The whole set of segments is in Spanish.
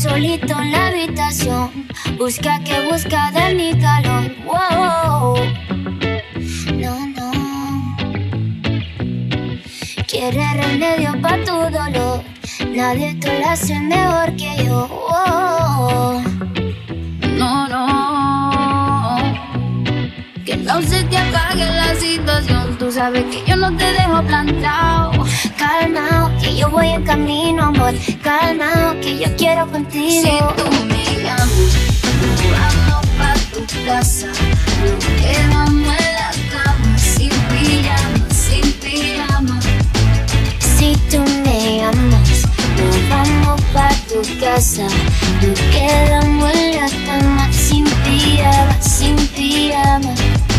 solito en la habitación. Busca que busca de mi calor. Wow. No, no. Quiere remedio pa' tu dolor. Nadie te lo hace mejor que yo. Wow. No, no. Que no se te apague la situación. Tú sabes que yo no te dejo plantado. Calmao, que yo voy en camino, amor. Calmao, que yo quiero contigo. Si tú me llamas, vamos pa' tu casa. Nos quedamos en la cama, sin pijama, sin pijama. Si tú me llamas, nos vamos pa' tu casa. Nos quedamos en la cama, sin pijama, sin pijama.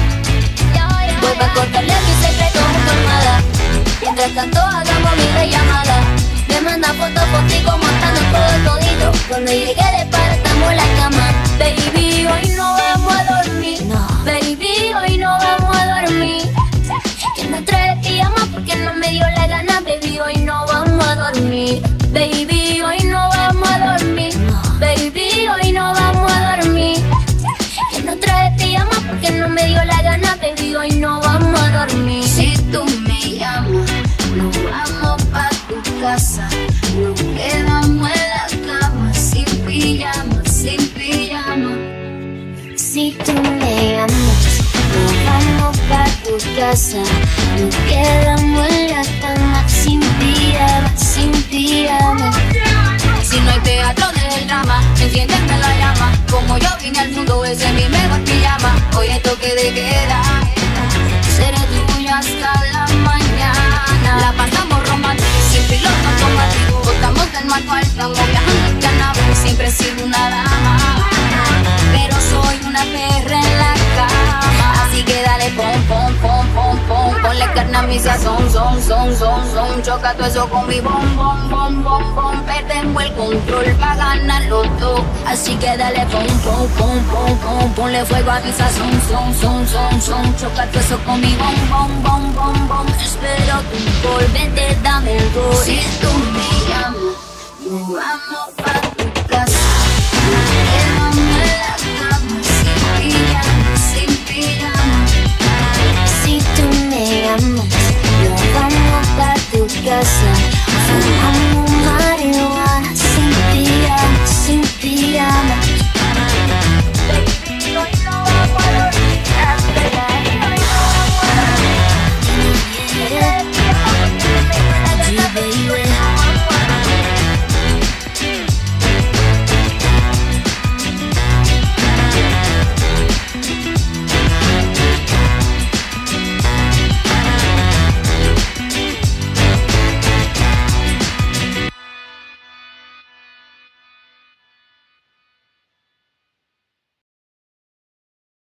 Voy pa' cortarle mi secreto a tu almohada. Mientras tanto hagamos mi llamada. Me manda fotos contigo montando todo. Cuando llegue de para estamos en la cama. Baby, hoy no vamos a dormir. No. Baby, hoy no vamos a dormir. Que no trae pijama porque no me dio la gana. Baby, hoy no vamos a dormir. Baby, hoy no vamos a dormir. No. Baby, hoy no vamos a dormir. Que no trae pijama porque no me dio la gana. Baby, hoy no vamos a dormir. Si tú me llamas, nos vamos pa' tu casa. Nos quedamos en la cama, sin pijama, sin pijama. Si tú me llamas, nos vamos pa' tu casa. Nos quedamos en la cama, sin pijama, sin pijama. Si no hay teatro del drama, enciéndeme la llama. Como yo vine al mundo, ese es mi mejor pijama. Hoy es toque de queda, seré tuya hasta la mañana. La pasamos romántica, sin piloto automático. Botamos del manual, estamos viajando en cannabis. Siempre he sido una dama, pero soy una perra en la cama. Así que dale pom, pom, pom, pom, pom. Ponle carne a mi sazón, son. Choca todo eso con mi bom, bom, bom, bom, bom. Perdemos el control pa' ganarlo todo. Así que dale pom, pom, pom, pom, pom. Ponle fuego a mi sazón, son. Choca todo eso con mi bom, bom, bom, bom, bom. Espero tu gol, vente, dame el gol. Si tú me llamas, nos vamos pa'